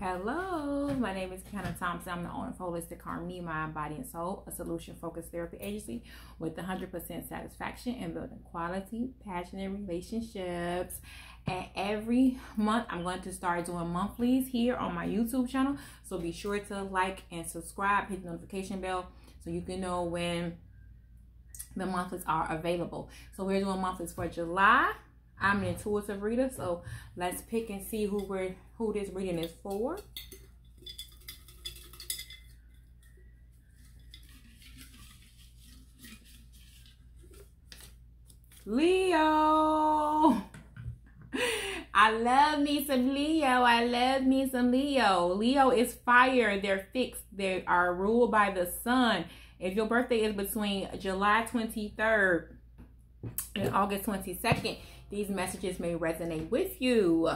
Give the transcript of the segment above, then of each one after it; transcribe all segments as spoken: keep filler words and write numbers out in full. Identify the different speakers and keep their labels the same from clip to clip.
Speaker 1: Hello, my name is Kiana Thompson. I'm the owner of Holistic Harmony, Mind, Body, and Soul, a solution-focused therapy agency with one hundred percent satisfaction and building quality, passionate relationships. And every month, I'm going to start doing monthlies here on my YouTube channel. So be sure to like and subscribe, hit the notification bell so you can know when the monthlies are available. So we're doing monthlies for July. I'm an intuitive reader, so let's pick and see who we're who this reading is for. Leo. I love me some Leo. I love me some Leo. Leo is fire. They're fixed. They are ruled by the sun. If your birthday is between July twenty-third and August twenty-second, these messages may resonate with you.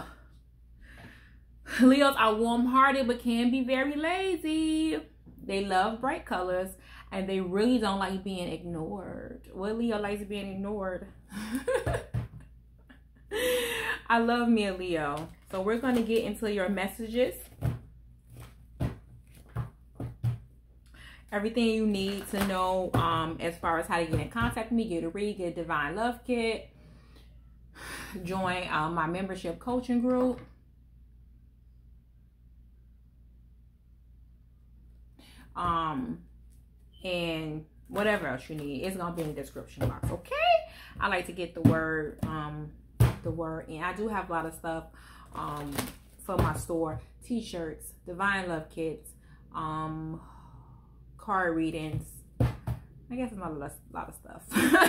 Speaker 1: Leos are warm-hearted but can be very lazy. They love bright colors and they really don't like being ignored. What Leo likes being ignored? I love me a Leo. So we're going to get into your messages. Everything you need to know um, as far as how to get in contact with me, get a read, get a Divine Love Kit. Join um, my membership coaching group. Um, and whatever else you need, it's gonna be in the description box. Okay, I like to get the word, um, the word, and I do have a lot of stuff, um, for my store: t-shirts, Divine Love Kits, um, card readings. I guess it's not a lot of stuff.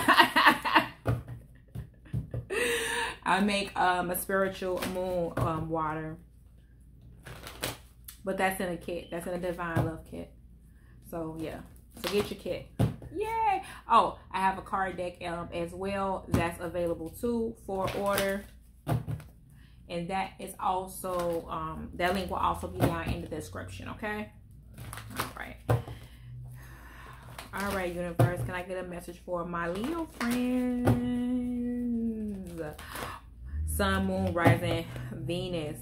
Speaker 1: I make um, a spiritual moon um, water, but that's in a kit. That's in a Divine Love Kit. So yeah, so get your kit. Yay! Oh, I have a card deck um, as well. That's available too for order, and that is also um, that link will also be down in the description. Okay. All right. All right, universe. Can I get a message for my Leo friends? Sun, Moon, Rising, Venus.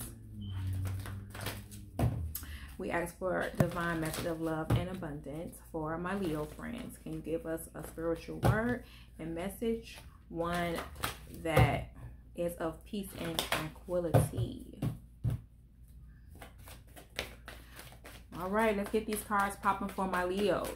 Speaker 1: We ask for divine message of love and abundance for my Leo friends. Can you give us a spiritual word and message? One that is of peace and tranquility. All right, let's get these cards popping for my Leos.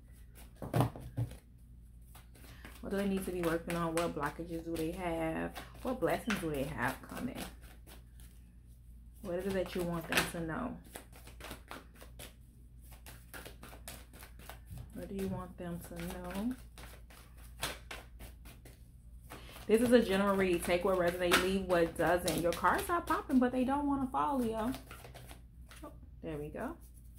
Speaker 1: What do they need to be working on? What blockages do they have? What blessings do they have coming? What is it that you want them to know? What do you want them to know? This is a general read. Take what resonates, leave what doesn't. Your cards are popping, but they don't want to fall, Leo. Oh, there we go.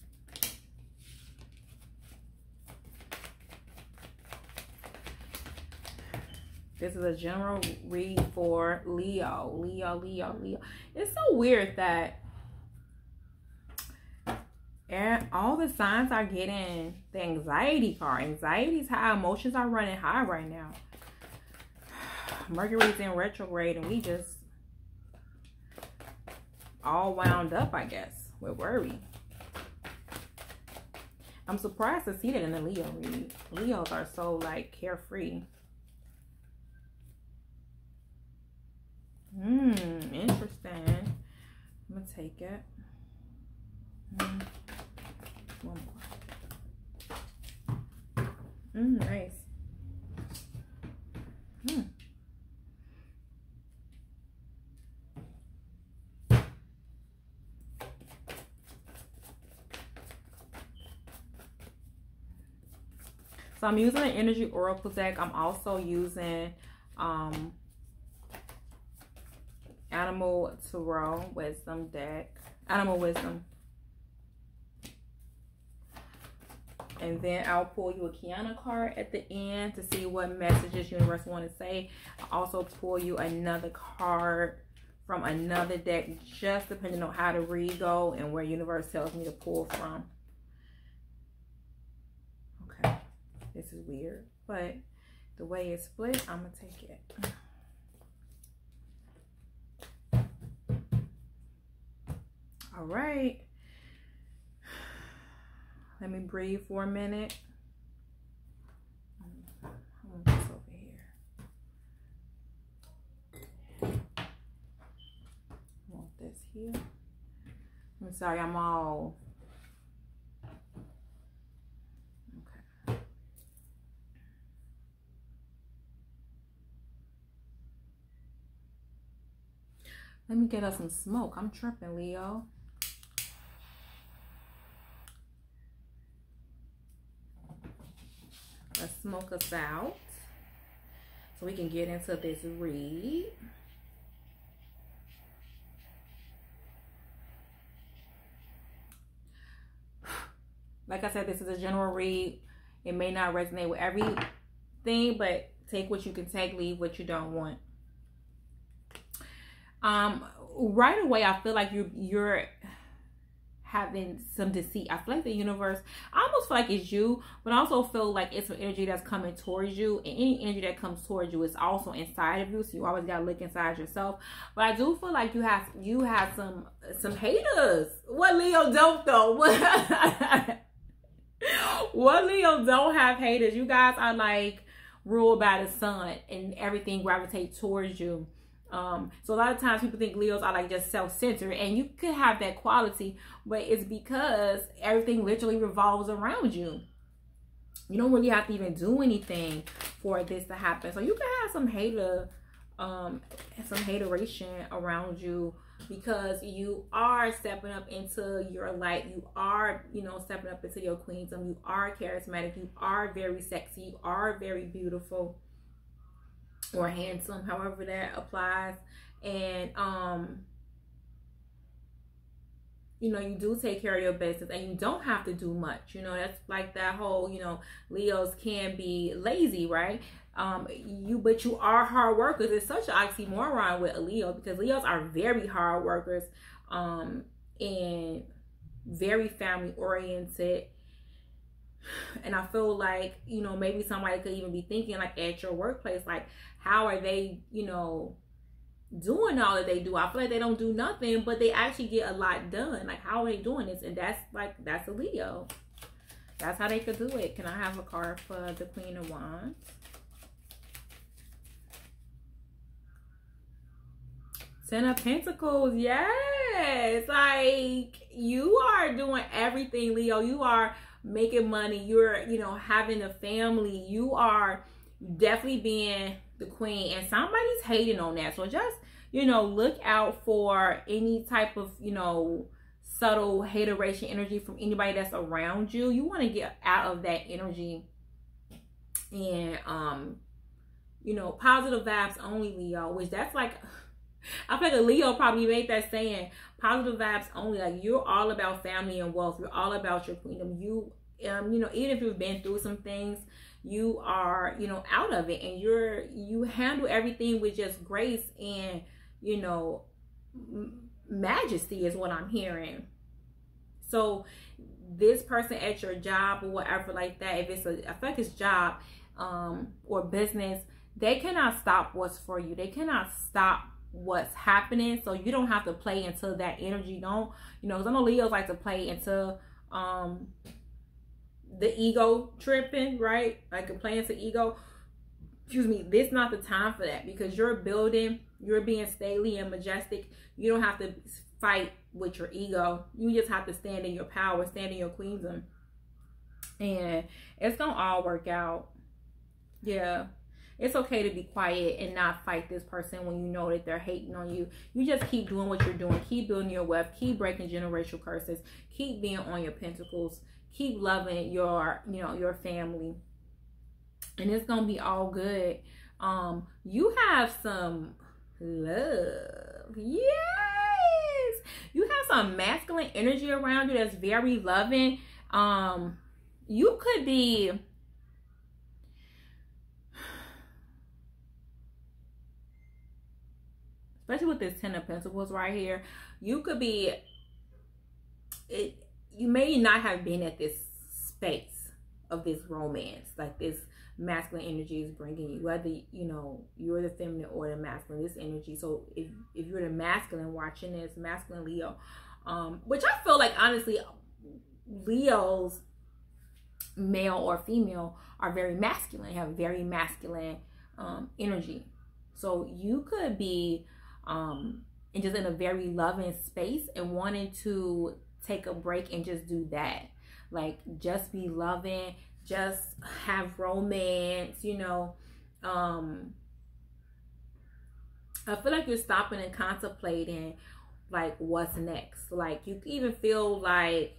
Speaker 1: This is a general read for Leo. Leo, Leo, Leo. It's so weird that and all the signs are getting the anxiety card. Anxiety is high. Emotions are running high right now. Mercury's in retrograde and we just all wound up, I guess, with worry. I'm surprised to see that in the Leo read. Leos are so like carefree. Hmm, interesting. I'm gonna take it. Mm. One more. Mm, nice. Mm. So I'm using an energy oracle deck. I'm also using um Animal Tarot Wisdom deck. Animal Wisdom. And then I'll pull you a Kiana card at the end to see what messages universe want to say. I'll also pull you another card from another deck, just depending on how the read go and where universe tells me to pull from. Okay. This is weird, but the way it's split, I'm going to take it. All right. Let me breathe for a minute. I want this over here. I want this here. I'm sorry, I'm all... Okay. Let me get us some smoke. I'm tripping, Leo. Let's smoke us out so we can get into this read. Like I said, this is a general read. It may not resonate with everything, but take what you can take, leave what you don't want. Um, right away, I feel like you're you're having some deceit. I feel like the universe, I almost feel like it's you, but I also feel like it's an energy that's coming towards you, and any energy that comes towards you is also inside of you, so you always gotta look inside yourself. But I do feel like you have you have some some haters. What Leo don't though? What, what Leo don't have haters? You guys are like ruled by the sun, and everything gravitates towards you. Um, so a lot of times people think Leos are like just self-centered, and you could have that quality, but it's because everything literally revolves around you. You don't really have to even do anything for this to happen. So you can have some hater, um, some hateration around you because you are stepping up into your light. You are, you know, stepping up into your queendom. You are charismatic. You are very sexy. You are very beautiful. Or handsome, however that applies. And um you know, you do take care of your business, and you don't have to do much. You know, that's like that whole, you know, Leos can be lazy, right? Um you but you are hard workers. It's such an oxymoron with a Leo, because Leos are very hard workers, um and very family oriented. And I feel like, you know, maybe somebody could even be thinking, like, at your workplace, like, how are they, you know, doing all that they do? I feel like they don't do nothing, but they actually get a lot done. Like, how are they doing this? And that's like, that's a Leo. That's how they could do it. Can I have a card for the Queen of Wands? Ten of Pentacles. Yes. Like, you are doing everything, Leo. You are making money. You're, you know, having a family. You are definitely being the queen, and somebody's hating on that. So just, you know, look out for any type of, you know, subtle hateration energy from anybody that's around you. You want to get out of that energy, and um you know, positive vibes only, Leo. Which that's like, I feel like a Leo probably made that saying, positive vibes only. Like, you're all about family and wealth. You're all about your queendom. You, um, you know, even if you've been through some things, you are, you know, out of it, and you're, you handle everything with just grace and, you know, majesty is what I'm hearing. So this person at your job or whatever like that, if it's a, I feel like it's job, um, or business, they cannot stop what's for you. They cannot stop what's happening, so you don't have to play into that energy. Don't, you know, because I know Leos like to play into um the ego tripping, right? Like a play into ego. Excuse me, this is not the time for that, because you're building, you're being stately and majestic. You don't have to fight with your ego. You just have to stand in your power, stand in your queendom, and it's gonna all work out. Yeah. It's okay to be quiet and not fight this person when you know that they're hating on you. You just keep doing what you're doing. Keep building your wealth. Keep breaking generational curses. Keep being on your pentacles. Keep loving your, you know, your family. And it's going to be all good. Um, you have some love. Yes. You have some masculine energy around you that's very loving. Um, you could be... especially with this Ten of Pentacles right here, you could be, it, you may not have been at this space of this romance, like this masculine energy is bringing you, whether, you know, you're the feminine or the masculine, this energy. So if, if you're the masculine watching this, masculine Leo, um, which I feel like, honestly, Leos male or female are very masculine, have very masculine um, energy. So you could be um, and just in a very loving space and wanting to take a break and just do that. Like just be loving, just have romance, you know. Um, I feel like you're stopping and contemplating like what's next. Like you even feel like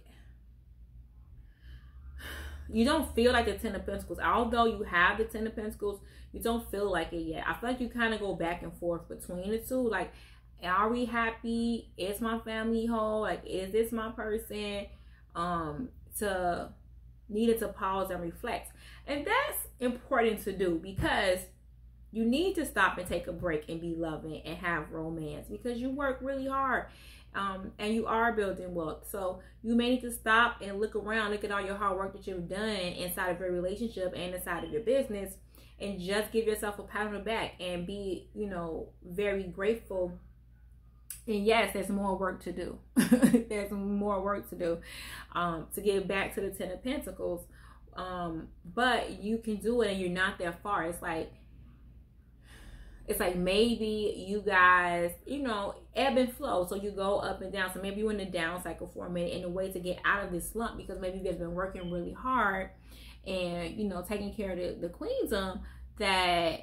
Speaker 1: you don't feel like the Ten of Pentacles. Although you have the Ten of Pentacles, you don't feel like it yet. I feel like you kind of go back and forth between the two. Like, are we happy? Is my family whole? Like, is this my person? Um, to needed to pause and reflect. And that's important to do because you need to stop and take a break and be loving and have romance because you work really hard. Um, and you are building wealth. So you may need to stop and look around, look at all your hard work that you've done inside of your relationship and inside of your business, and just give yourself a pat on the back and be, you know, very grateful. And yes, there's more work to do. There's more work to do um, to get back to the Ten of Pentacles. Um, but you can do it and you're not that far. It's like, It's like maybe you guys, you know, ebb and flow. So you go up and down. So maybe you're in the down cycle for a minute and a way to get out of this slump because maybe you guys been working really hard and, you know, taking care of the, the queendom that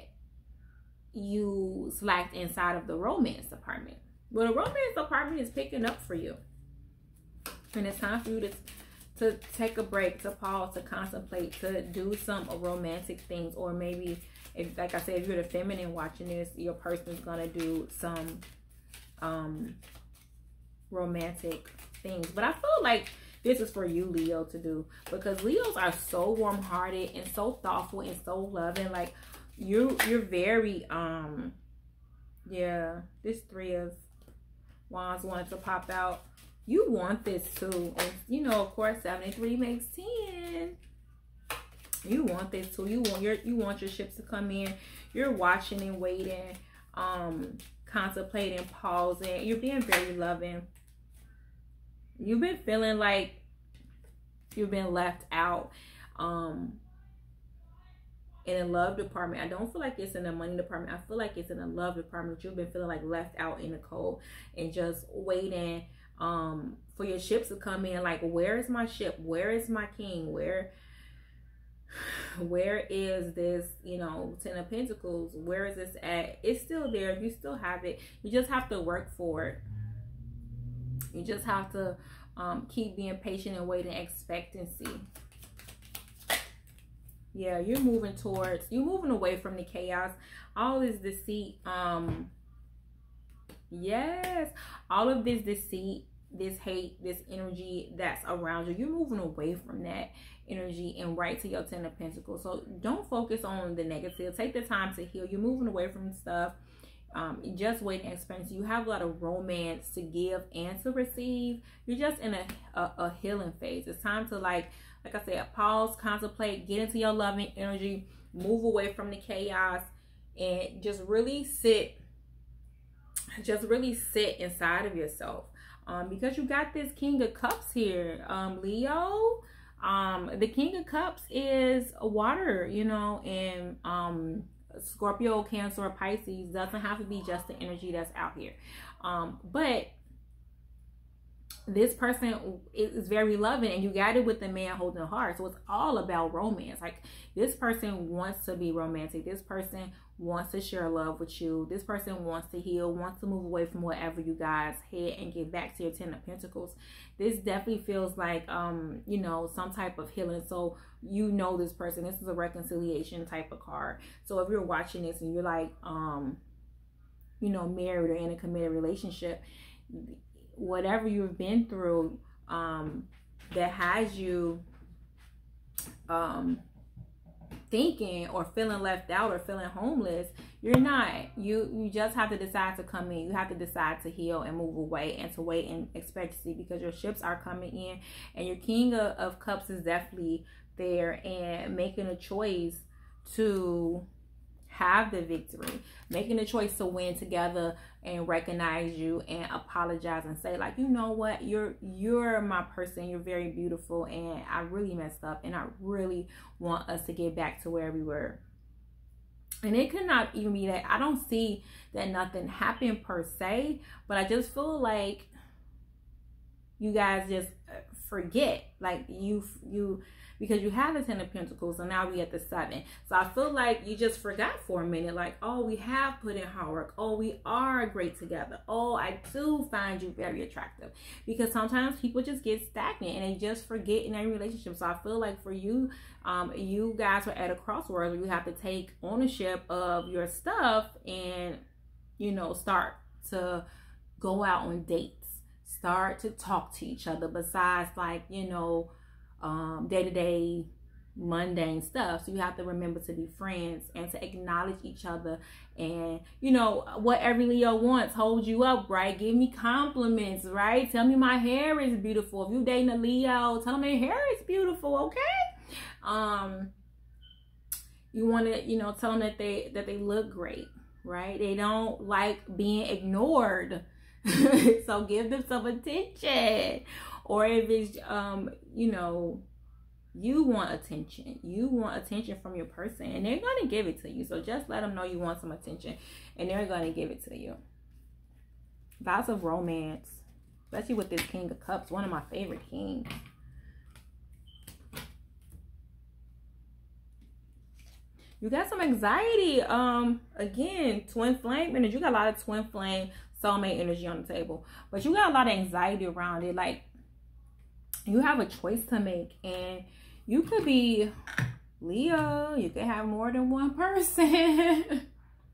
Speaker 1: you slacked inside of the romance department. Well, the romance department is picking up for you. And it's time for you to, to take a break, to pause, to contemplate, to do some romantic things. Or maybe, if, like I said, if you're the feminine watching this, your person is going to do some um, romantic things. But I feel like this is for you, Leo, to do. Because Leos are so warm-hearted and so thoughtful and so loving. Like, you, you're very, um, yeah, this Three of Wands wanted to pop out. You want this too. And, you know, of course, seventy-three makes ten. You want this too. You want your you want your ships to come in. You're watching and waiting, um, contemplating, pausing. You're being very loving. You've been feeling like you've been left out um, in a love department. I don't feel like it's in the money department. I feel like it's in a love department. You've been feeling like left out in the cold and just waiting um, for your ships to come in. Like, where is my ship? Where is my king? Where... Where is this, you know, Ten of Pentacles? Where is this at? It's still there. You still have it. You just have to work for it. You just have to um, keep being patient and waiting expectancy. Yeah, you're moving towards, you're moving away from the chaos. All this deceit. Um, yes. All of this deceit, this hate, this energy that's around you. You're moving away from that energy and right to your Ten of Pentacles. So don't focus on the negative. Take the time to heal. You're moving away from stuff. Um, just waiting experience. You have a lot of romance to give and to receive. You're just in a, a, a healing phase. It's time to, like, like I said, pause, contemplate, get into your loving energy, move away from the chaos, and just really sit, just really sit inside of yourself. Um, because you got this King of Cups here, um, Leo. Um, the King of Cups is a water, you know, and um, Scorpio, Cancer, Pisces doesn't have to be just the energy that's out here. Um, but this person is very loving, and you got it with the man holding the heart. So it's all about romance. Like, this person wants to be romantic. This person wants to share love with you. This person wants to heal, wants to move away from whatever you guys had and get back to your Ten of Pentacles. This definitely feels like, um, you know, some type of healing. So you know this person. This is a reconciliation type of card. So if you're watching this and you're like, um, you know, married or in a committed relationship, whatever you've been through um, that has you um, thinking or feeling left out or feeling homeless, you're not. You you just have to decide to come in. You have to decide to heal and move away and to wait and expectancy, because your ships are coming in, and your King of, of Cups is definitely there and making a choice to have the victory, making the choice to win together and recognize you and apologize and say, like, you know what, you're you're my person, you're very beautiful, and I really messed up, and I really want us to get back to where we were. And it could not even be that I don't see that nothing happened per se, but I just feel like you guys just forget, like you you because you have the Ten of Pentacles, and now we at the Seven. So I feel like you just forgot for a minute, like, oh, we have put in hard work. Oh, we are great together. Oh, I do find you very attractive. Because sometimes people just get stagnant and they just forget in their relationship. So I feel like for you, um, you guys are at a crossroads where you have to take ownership of your stuff and, you know, start to go out on dates. Start to talk to each other besides, like, you know, um, day-to-day mundane stuff. So you have to remember to be friends and to acknowledge each other. And, you know, what every Leo wants, hold you up, right? Give me compliments, right? Tell me my hair is beautiful. If you dating a Leo, tell them their hair is beautiful, okay? Um, you want to, you know, tell them that they, that they look great, right? They don't like being ignored. So give them some attention. Or if it's, um, you know, you want attention. You want attention from your person, and they're going to give it to you. So just let them know you want some attention, and they're going to give it to you. Lots of romance, especially with this King of Cups, one of my favorite kings. You got some anxiety. Um, again, twin flame energy. You got a lot of twin flame soulmate energy on the table, but you got a lot of anxiety around it. Like, you have a choice to make, and you could be Leo. You could have more than one person.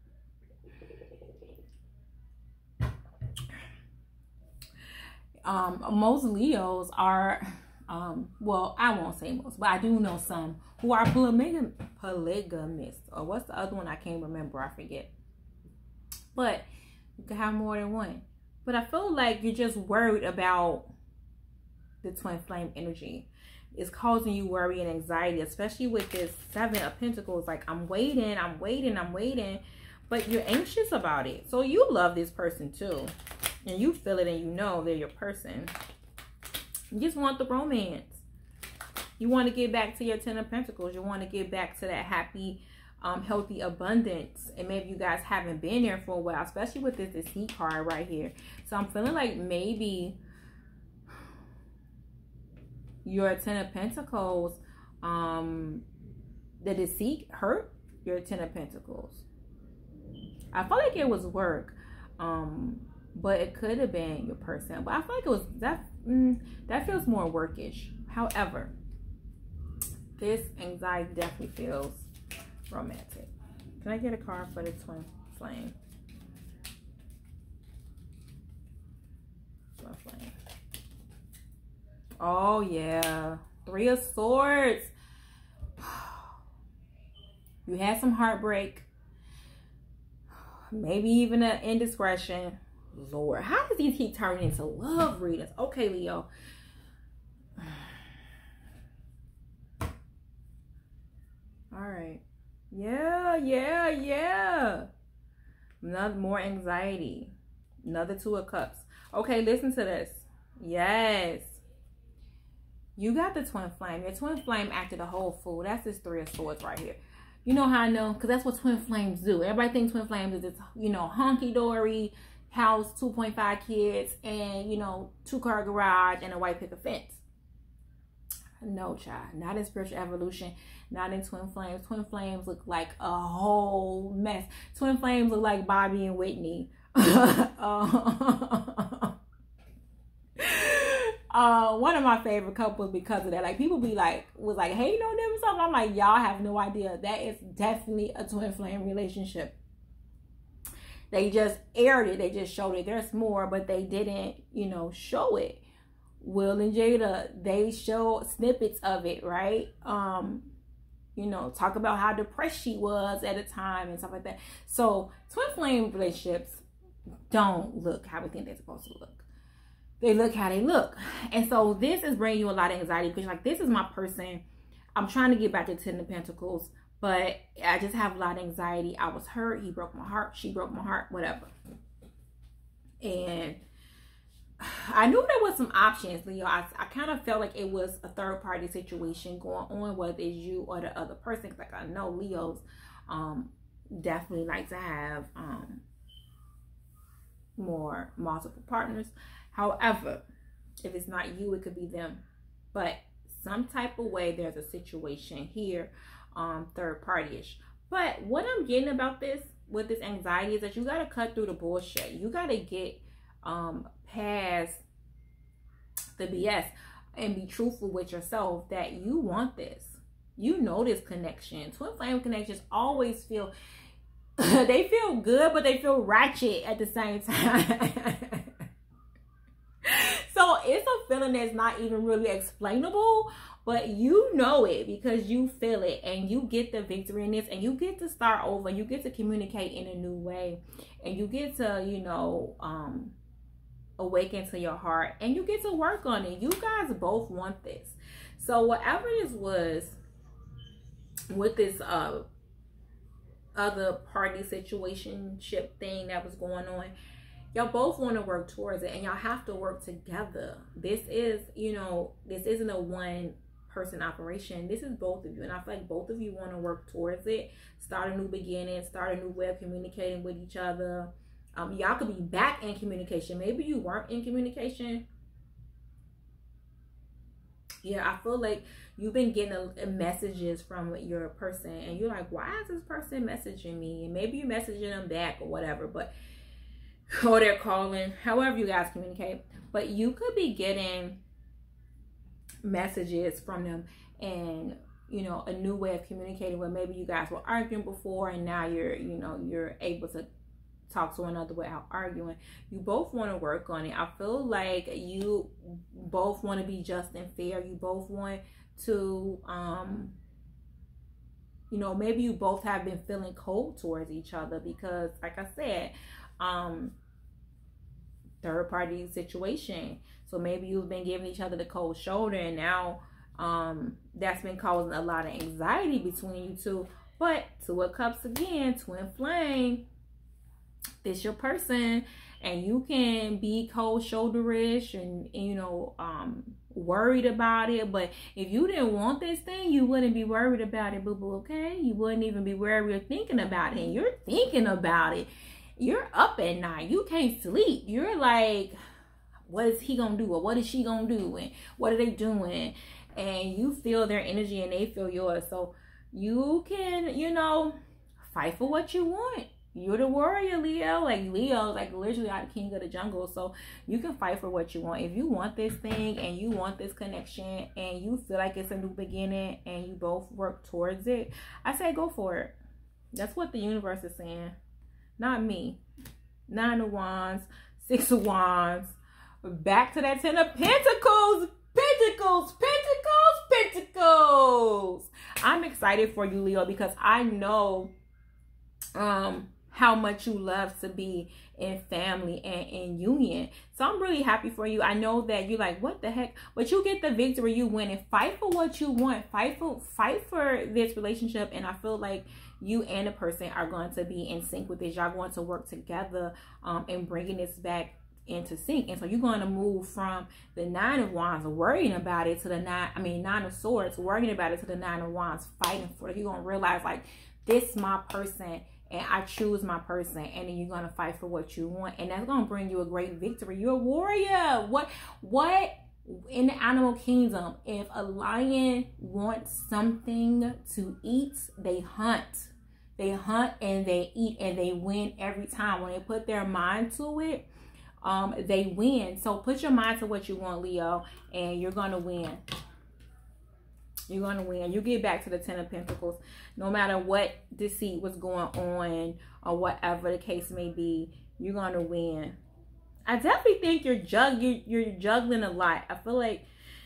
Speaker 1: um, most Leos are, um, well, I won't say most, but I do know some who are polygam polygamists. Or what's the other one? I can't remember. I forget. But you can have more than one. But I feel like you're just worried about the twin flame energy. It's causing you worry and anxiety, especially with this Seven of Pentacles. Like, I'm waiting, I'm waiting, I'm waiting. But you're anxious about it. So you love this person too. And you feel it, and you know they're your person. You just want the romance. You want to get back to your Ten of Pentacles. You want to get back to that happy, um, healthy abundance. And maybe you guys haven't been there for a while, especially with this Deceit card right here. So I'm feeling like maybe your Ten of Pentacles, um, the deceit hurt your Ten of Pentacles. I feel like it was work, um, but it could have been your person. But I feel like it was that. Mm, that feels more workish. However, this anxiety definitely feels romantic. Can I get a card for the twin flame? Twin flame. Oh, yeah. Three of Swords. You had some heartbreak. Maybe even an indiscretion. Lord, how does these keep turning into love readings? Okay, Leo. All right. Yeah, yeah, yeah. Another more anxiety. Another Two of Cups. Okay, listen to this. Yes. You got the twin flame. Your twin flame acted a whole fool. That's this Three of Swords right here. You know how I know? Because that's what twin flames do. Everybody thinks twin flames is this, you know, honky-dory house, two point five kids, and, you know, two-car garage and a white picket fence. No, child. Not in spiritual evolution. Not in twin flames. Twin flames look like a whole mess. Twin flames look like Bobby and Whitney. uh, Uh, one of my favorite couples because of that. Like, people be like, was like hating on them or something. I'm like, y'all have no idea. That is definitely a twin flame relationship. They just aired it. They just showed it. There's more, but they didn't, you know, show it. Will and Jada, they show snippets of it, right? Um, you know, talk about how depressed she was at a time and stuff like that. So, twin flame relationships don't look how we think they're supposed to look. They look how they look. And so this is bringing you a lot of anxiety because you're like, this is my person. I'm trying to get back to Ten of Pentacles, but I just have a lot of anxiety. I was hurt. He broke my heart. She broke my heart, whatever. And I knew there was some options, Leo. I, I kind of felt like it was a third party situation going on, whether it's you or the other person. Like I know Leos um, definitely like to have um, more multiple partners. However, if it's not you, it could be them. But some type of way, there's a situation here, um, third party-ish. But what I'm getting about this, with this anxiety, is that you got to cut through the bullshit. You got to get um, past the B S and be truthful with yourself that you want this. You know this connection. Twin flame connections always feel, they feel good, but they feel ratchet at the same time. So it's a feeling that's not even really explainable, but you know it because you feel it, and you get the victory in this, and you get to start over. You get to communicate in a new way, and you get to, you know, um, awaken to your heart, and you get to work on it. You guys both want this. So whatever this was with this uh, other party situationship thing that was going on, y'all both want to work towards it, and y'all have to work together. This is, you know, this isn't a one person operation. This is both of you, and I feel like both of you want to work towards it. Start a new beginning, start a new way of communicating with each other. Um, y'all could be back in communication. Maybe you weren't in communication. Yeah, I feel like you've been getting a, a messages from your person, and you're like, why is this person messaging me? And maybe you're messaging them back or whatever, but or they're calling, however you guys communicate. But you could be getting messages from them, and you know, a new way of communicating where maybe you guys were arguing before, and now you're, you know, you're able to talk to another without arguing. You both want to work on it. I feel like you both want to be just and fair. You both want to um you know, maybe you both have been feeling cold towards each other because, like I said, um third party situation. So maybe you've been giving each other the cold shoulder, and now um that's been causing a lot of anxiety between you two. But Two of Cups again, twin flame, this your person, and you can be cold shoulderish and, and you know um worried about it. But if you didn't want this thing, you wouldn't be worried about it, boo boo. Okay, you wouldn't even be worried or thinking about it. And you're thinking about it. You're up at night. You can't sleep. You're like, what is he gonna do, or what is she gonna do, and what are they doing? And you feel their energy and they feel yours. So you can, you know, fight for what you want. You're the warrior, Leo. Like Leo, like literally our king of the jungle. So you can fight for what you want. If you want this thing and you want this connection and you feel like it's a new beginning and you both work towards it, I say go for it. That's what the universe is saying. Not me. Nine of Wands, Six of Wands. Back to that Ten of Pentacles. Pentacles, Pentacles, Pentacles. I'm excited for you, Leo, because I know um how much you love to be in family and in union. So I'm really happy for you. I know that you're like, what the heck? But you get the victory. You win, and fight for what you want. Fight for fight for this relationship. And I feel like you and the person are going to be in sync with this. Y'all going to work together um and bringing this back into sync. And so you're going to move from the Nine of Wands worrying about it to the nine I mean Nine of Swords worrying about it to the Nine of Wands fighting for it. You're going to realize, like, this my person, and I choose my person, and then you're going to fight for what you want, and that's going to bring you a great victory. You're a warrior. What what in the animal kingdom, if a lion wants something to eat, they hunt. They hunt and they eat, and they win every time. When they put their mind to it, um, they win. So put your mind to what you want, Leo, and you're going to win. You're going to win. You get back to the Ten of Pentacles. No matter what deceit was going on or whatever the case may be, you're going to win. I definitely think you're, jug you're, you're juggling a lot. I feel like...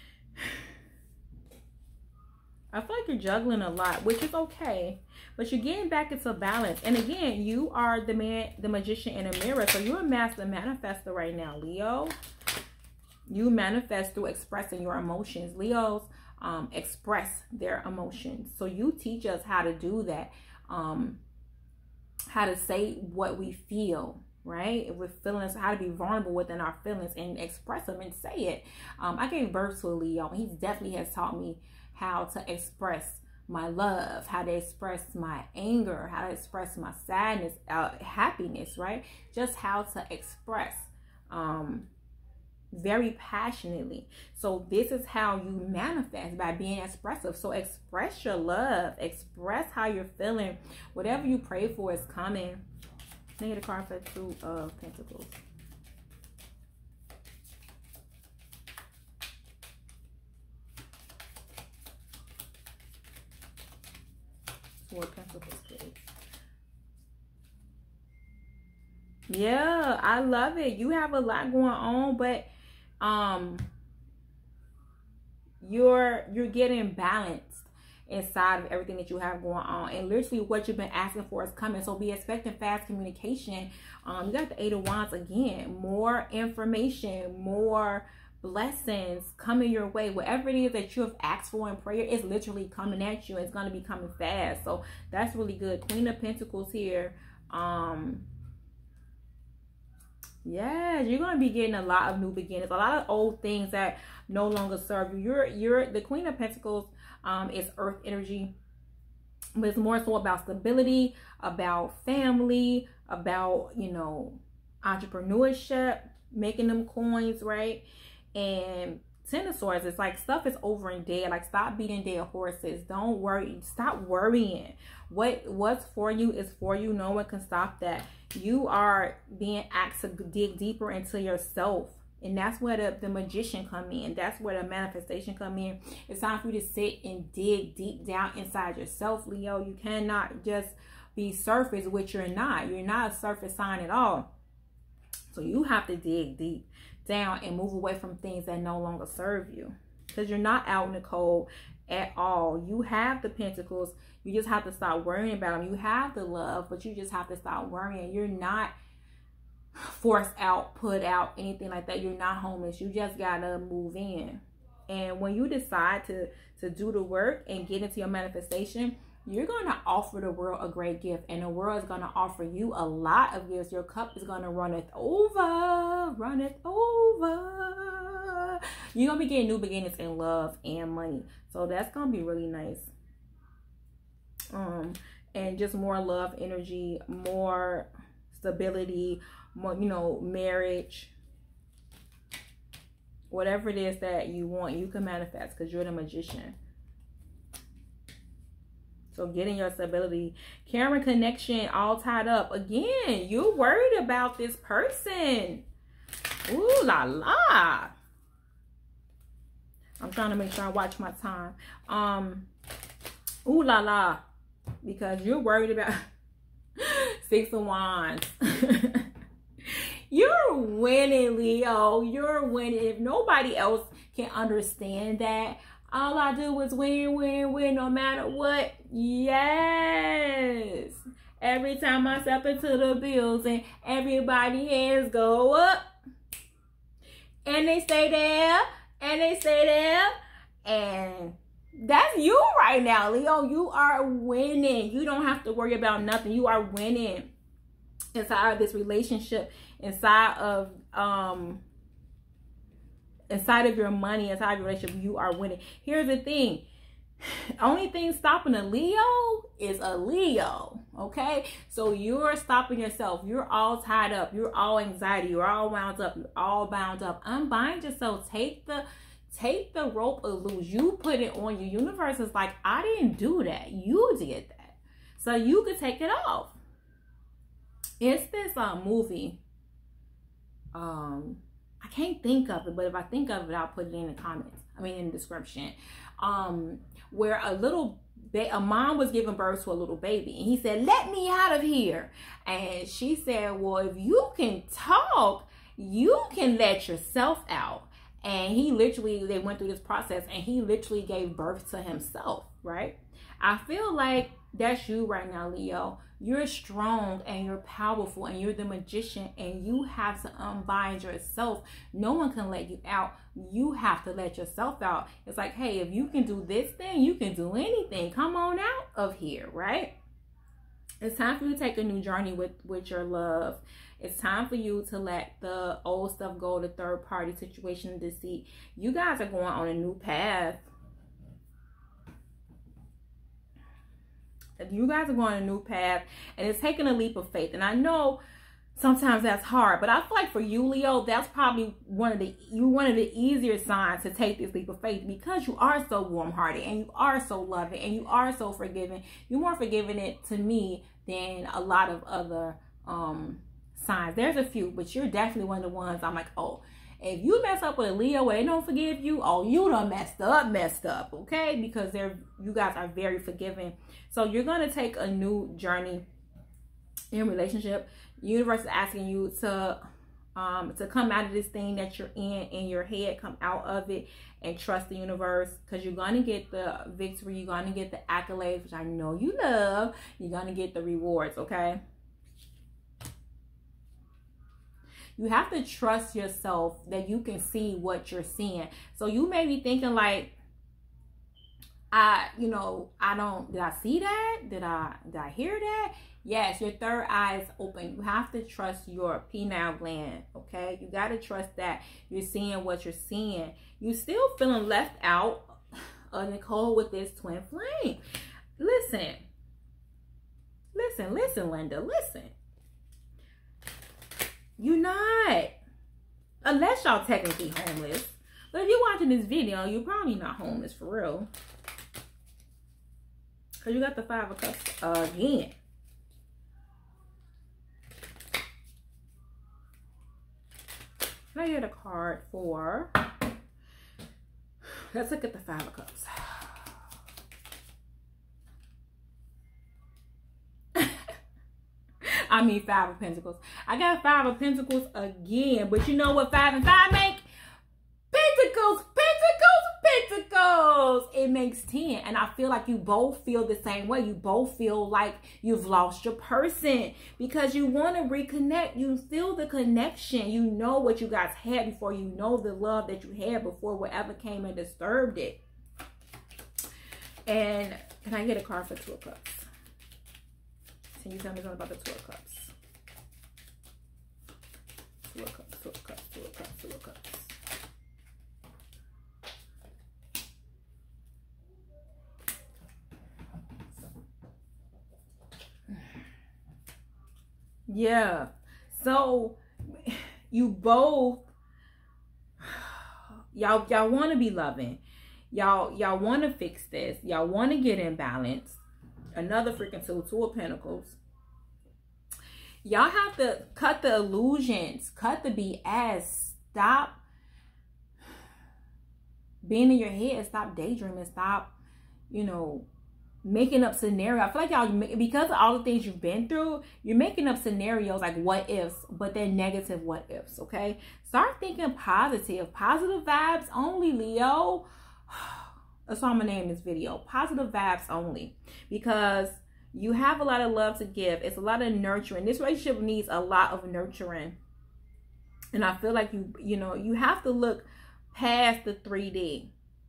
Speaker 1: I feel like you're juggling a lot, which is okay. But you're getting back into balance. And again, you are the man, the magician in a mirror. So you're a master manifester right now, Leo. You manifest through expressing your emotions. Leos um, express their emotions. So you teach us how to do that, um, how to say what we feel, right? With feelings, how to be vulnerable within our feelings and express them and say it. Um, I gave birth to a Leo, and he definitely has taught me how to express my love, how to express my anger, how to express my sadness, uh, happiness, right? Just how to express um, very passionately. So this is how you manifest, by being expressive. So express your love, express how you're feeling. Whatever you pray for is coming. Can I get a card for Two of Pentacles? Four of Pentacles, please. Yeah, I love it. You have a lot going on, but um you're you're getting balanced inside of everything that you have going on, and literally what you've been asking for is coming. So be expecting fast communication. Um you got the Eight of Wands again. More information, more blessings coming your way. Whatever it is that you have asked for in prayer is literally coming at you. It's going to be coming fast. So that's really good. Queen of Pentacles here. um Yeah, you're going to be getting a lot of new beginnings, a lot of old things that no longer serve you. You're, you're the Queen of Pentacles um, is earth energy, but it's more so about stability, about family, about, you know, entrepreneurship, making them coins, right? And Ten of Swords, it's like stuff is over and dead. Like, stop beating dead horses. Don't worry. Stop worrying. What what's for you is for you. No one can stop that. You are being asked to dig deeper into yourself, and that's where the, the magician come in. That's where the manifestation come in. It's time for you to sit and dig deep down inside yourself, Leo. You cannot just be surface, which you're not. You're not a surface sign at all. So you have to dig deep down and move away from things that no longer serve you, because you're not out in the cold at all. You have the Pentacles. You just have to stop worrying about them. You have the love, but you just have to stop worrying. You're not forced out, put out, anything like that. You're not homeless. You just gotta move in. And when you decide to to do the work and get into your manifestation, you're going to offer the world a great gift, and the world is going to offer you a lot of gifts. Your cup is going to runneth over, runneth over. You're going to be getting new beginnings in love and money. So that's going to be really nice. Um, and just more love energy, more stability, more, you know, marriage. Whatever it is that you want, you can manifest, because you're the magician. So getting your stability, Karen connection, all tied up. Again, you're worried about this person. Ooh la la. I'm trying to make sure I watch my time. Um, ooh la la. Because you're worried about Six of Wands. You're winning, Leo. You're winning. If nobody else can understand that, all I do is win, win, win, no matter what. Yes. Every time I step into the building, everybody hands go up. And they stay there. And they stay there. And that's you right now, Leo. You are winning. You don't have to worry about nothing. You are winning inside of this relationship, inside of um inside of your money, inside of your relationship. You are winning. Here's the thing. Only thing stopping a Leo is a Leo. Okay? So you're stopping yourself. You're all tied up. You're all anxiety. You're all wound up. You're all bound up. Unbind yourself. Take the take the rope loose. You put it on you. Universe is like, I didn't do that. You did that. So you could take it off. It's this uh, movie. Um I can't think of it, but if I think of it, I'll put it in the comments. I mean, in the description. Um, where a little, a mom was giving birth to a little baby, and he said, "Let me out of here." And she said, "Well, if you can talk, you can let yourself out." And he literally, they went through this process, and he literally gave birth to himself. Right? I feel like That's you right now, Leo. You're strong and you're powerful and you're the magician, and you have to unbind yourself. No one can let you out. You have to let yourself out. It's like, hey, if you can do this thing, you can do anything. Come on out of here, right? It's time for you to take a new journey with, with your love. It's time for you to let the old stuff go, the third party situation, deceit. You guys are going on a new path. You guys are going a new path, and it's taking a leap of faith. And I know sometimes that's hard, but I feel like for you, Leo, that's probably one of the you one of the easier signs to take this leap of faith, because you are so warm-hearted and you are so loving and you are so forgiving. You're more forgiving it to me than a lot of other um signs. There's a few, but you're definitely one of the ones I'm like, oh, if you mess up with a Leo where they don't forgive you, oh, you done messed up, messed up, okay? Because they're you guys are very forgiving. So you're gonna take a new journey in relationship. Universe is asking you to um to come out of this thing that you're in in your head, come out of it and trust the universe, because you're gonna get the victory, you're gonna get the accolades, which I know you love. You're gonna get the rewards, okay? You have to trust yourself that you can see what you're seeing. So you may be thinking like, I, you know, I don't, did I see that? Did I, did I hear that? Yes, your third eye is open. You have to trust your pineal gland, okay? You got to trust that you're seeing what you're seeing. You still feeling left out, uh, Nicole, with this twin flame. Listen, listen, listen, Linda, listen. You're not, unless y'all technically homeless. But if you're watching this video, you're probably not homeless for real. Because you got the Five of Cups again. Can I get a card for, let's look at the Five of Cups. I mean, Five of Pentacles. I got Five of Pentacles again. But you know what five and five make? Pentacles, Pentacles, Pentacles. It makes ten. And I feel like you both feel the same way. You both feel like you've lost your person, because you want to reconnect. You feel the connection. You know what you guys had before. You know the love that you had before whatever came and disturbed it. And can I get a card for Two of Cups? Can you tell me something about the Two of Cups? Two of Cups, Two of Cups, Two of Cups, Two of Cups. Yeah. So you both, y'all y'all want to be loving. Y'all y'all want to fix this. Y'all want to get in balance. Another freaking two, two of Pentacles. Y'all have to cut the illusions, cut the B S. Stop being in your head. Stop daydreaming. Stop, you know, making up scenarios. I feel like y'all, because of all the things you've been through, you're making up scenarios like what ifs, but they're negative what ifs, okay? Start thinking positive. Positive vibes only, Leo. That's why I'm gonna name this video Positive Vibes Only, because you have a lot of love to give. It's a lot of nurturing. This relationship needs a lot of nurturing. And I feel like you, you know, you have to look past the three D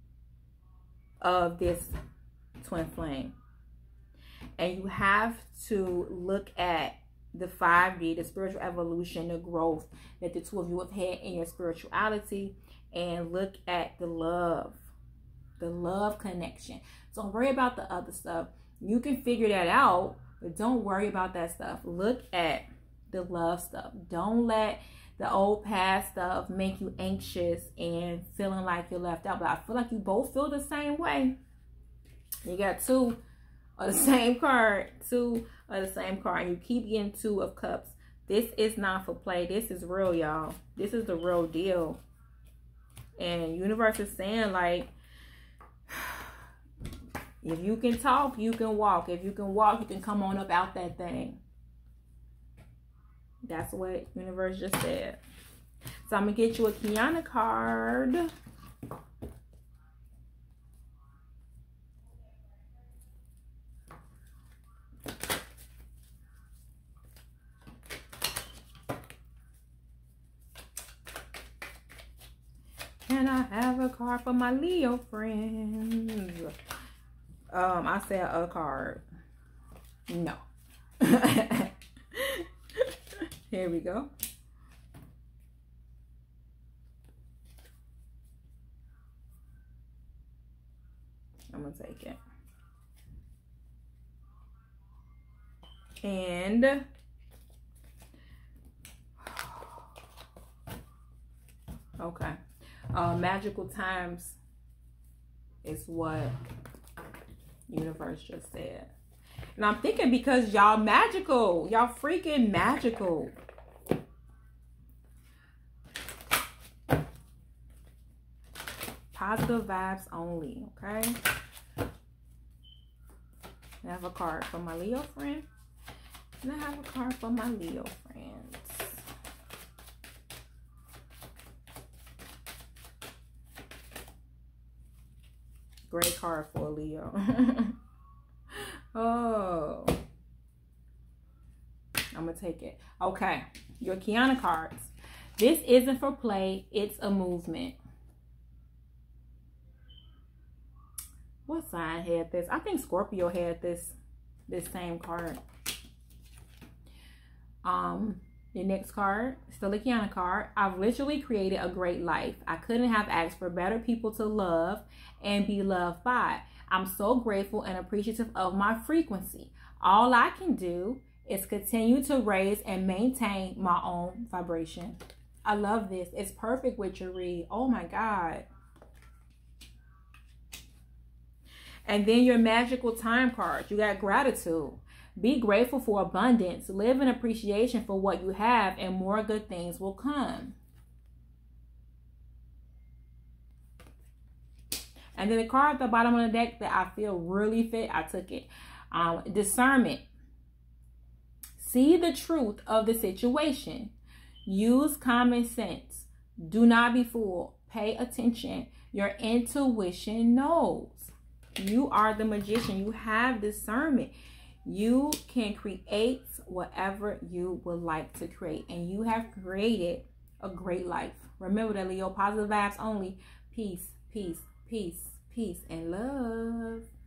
Speaker 1: of this twin flame. And you have to look at the five D, the spiritual evolution, the growth that the two of you have had in your spirituality, and look at the love. The love connection. Don't worry about the other stuff. You can figure that out, but don't worry about that stuff. Look at the love stuff. Don't let the old past stuff make you anxious and feeling like you're left out. But I feel like you both feel the same way. You got two of the same card. Two of the same card. And you keep getting Two of Cups. This is not for play. This is real, y'all. This is the real deal. And universe is saying, like, if you can talk, you can walk. If you can walk, you can come on up out that thing. That's what universe just said. So I'm going to get you a Kiana card. card for my Leo friends. Um, I said a card. No. Here we go. I'm gonna take it. And okay, uh, magical times is what universe just said. And I'm thinking because y'all magical, y'all freaking magical. Positive vibes only, okay? I have a card for my Leo friend. And I have a card for my Leo friends. Great card for a Leo. Oh. I'm going to take it. Okay. Your Kiana cards. This isn't for play. It's a movement. What sign had this? I think Scorpio had this this same card. Um, the next card, still a Kiana card. I've literally created a great life. I couldn't have asked for better people to love and be loved by. I'm so grateful and appreciative of my frequency. All I can do is continue to raise and maintain my own vibration. I love this. It's perfect with your read. Oh my God. And then your magical time card. You got gratitude. Be grateful for abundance. Live in appreciation for what you have, and more good things will come. And then the card at the bottom of the deck that I feel really fit, I took it. Um, discernment. See the truth of the situation. Use common sense. Do not be fooled. Pay attention. Your intuition knows. You are the magician. You have discernment. You can create whatever you would like to create. And you have created a great life. Remember that, Leo. Positive vibes only. Peace, peace, peace, peace, and love.